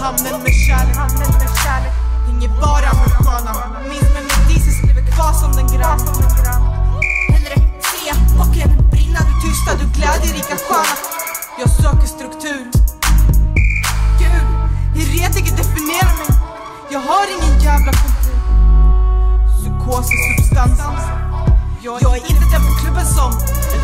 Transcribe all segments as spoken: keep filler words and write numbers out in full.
hamnen med kärlek. Hänger bara med sköna. Minns med min diesel lever kvar som den grann. Hellre se och en brinna. Du tysta, du glädjerika sköna. Jag söker struktur. Gud, hur redig definierar mig. Jag har ingen jävla kultur. Psykos är substans. Jag, jag är inte den på klubben som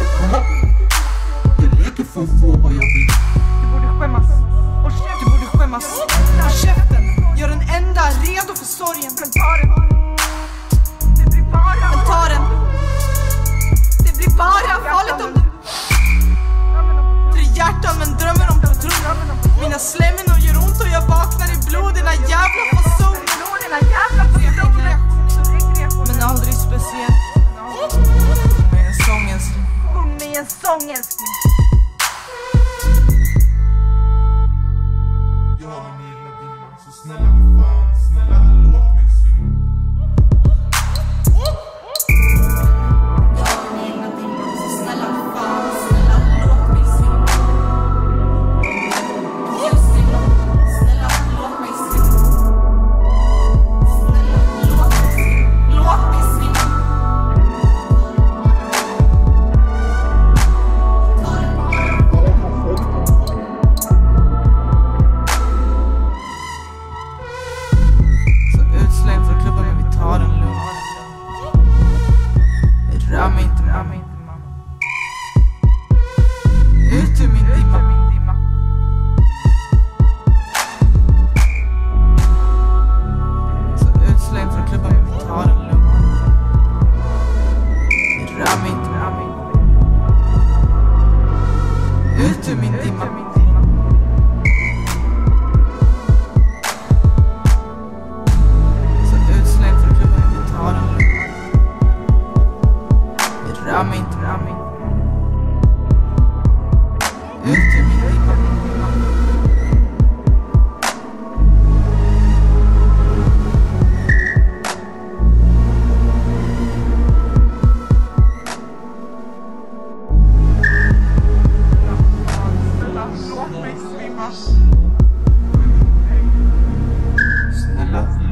jag leker för att få vad jag vill. Du borde skämmas. Du borde skämmas. Och käften, gör den enda redo för sorgen. Men ta den. Det blir bara Men ta den. Det blir bara farligt om du Tre hjärtan men drömmer om patron. Mina slemminor gör ont och jag vaknar i blod. Dina jävla fasoner. Men aldrig speciellt. Med en sång älskling. Med en sång älskling. Jag har min egna dimma, så snälla fan, snälla låt mig svinga. Jag har min egna dimma, så snälla fan, snälla låt mig svinga. Just det, snälla låt mig svinga. Snälla låt mig svinga. Låt mig svinga. Utsläng från klubben men vi tar den lugnt. Rör mig inte mamma. Ut ur min dimma. Så utsläng från klubben men vi tar den lugnt. Rör mig inte mamma. Ut ur min dimma. Rör mig inte, rör mig inte. Ut ur min dimma. Snälla, låt mig svimma. Snälla